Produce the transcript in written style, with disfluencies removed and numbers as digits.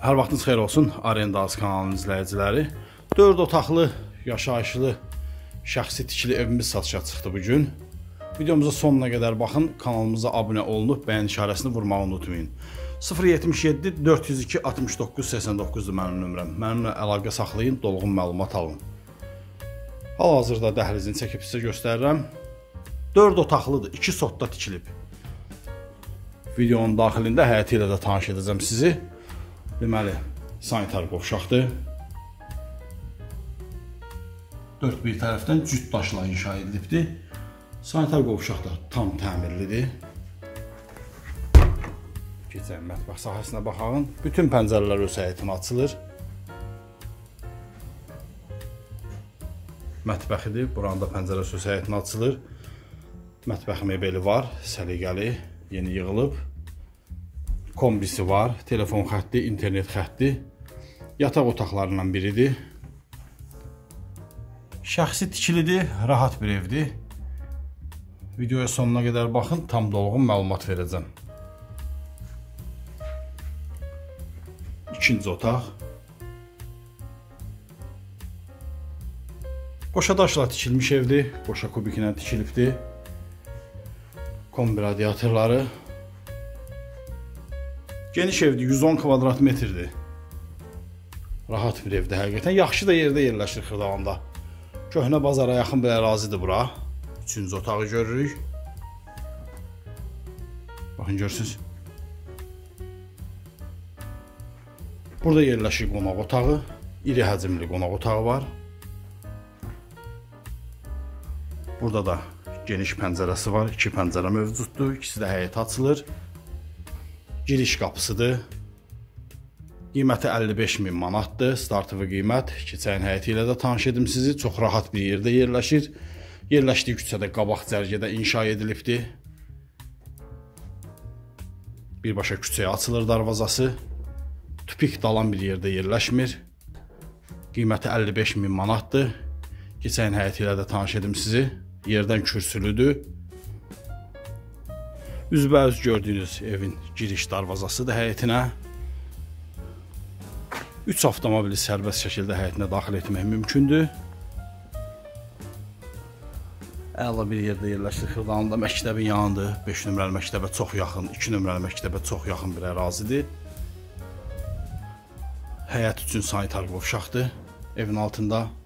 Hər vaxtınız xeyir olsun, Arendaz kanalının izləyiciləri. 4 otaqlı, yaşayışlı, şəxsi tikili evimiz satışa çıxdı bugün. Videomuza sonuna qədər baxın, kanalımıza abunə olunub, bəyən işarəsini vurmağı unutmayın. 077 402 69 89-dur mənim nömrəm. Mənimlə əlaqə saxlayın, dolğun məlumat alın. Hal-hazırda dəhlizini çəkib sizə göstərirəm. 4 otaqlıdır, 2 sotda tikilib. Videonun daxilində həyəti ilə də tanış edəcəm sizi. Deməli, sanitar qovşaqdır. 4 bir tərəfdən cüt daşla inşa edilibdir. Sanitar qovşaq da tam təmirlidir. Keçək mətbəx sahəsinə baxağın. Bütün pəncərələr öz həyətinə açılır. Mətbəxidir, buranın da pəncərəsi öz həyətinə açılır. Mətbəx mebeli var, səliqəli, yeni yığılıb. Kombisi var, telefon xətti, internet xətti. Yataq otaqlarından biridir. Şəxsi tikilidir, rahat bir evdir. Videoya sonuna qədər baxın, tam dolğun məlumat verəcəm. İkinci otaq. Qoşa daşla tikilmiş evdir, qoşa kubik ilə tikilibdir. Kombi radiatorları. Geniş evdir, 110 kvadrat metrdir. Rahat bir evdir həqiqətən. Yaxşı da yerdə yerləşir Xırdalanda. Köhnə bazara yaxın bir ərazidir bura. Üçüncü otağı görürük. Baxın, görürsünüz. Burada yerləşir qonaq otağı. İri həcmli qonaq otağı var. Burada da geniş pəncərəsi var. 2 pəncərə mövcuddur. İkisi də həyətə açılır. Giriş qapısıdır. Qiyməti 55.000 manatdır. Startıvı qiymət. Keçəyin həyəti ilə də tanış edim sizi. Çox rahat bir yerdə yerləşir. Yerləşdiyi küçədə qabaq cərgədə inşa edilibdir. Birbaşa küçəyə açılır darvazası. Tüpik dalan bir yerdə yerləşmir. Qiyməti 55.000 manatdır. Keçəyin həyəti ilə də tanış edim sizi. Yerdən kürsülüdür. Üzbəüz gördüyünüz evin giriş darvazasıdır həyətinə. 3 avtomobili sərbəst şəkildə həyətinə daxil etmək mümkündür. Əla bir yerdə yerləşir. Xırdalanda məktəbin yanıdır. 5 nömrəli məktəbə çox yaxın, 2 nömrəli məktəbə çox yaxın bir ərazidir. Həyət üçün sanitar qovşaqdır evin altında.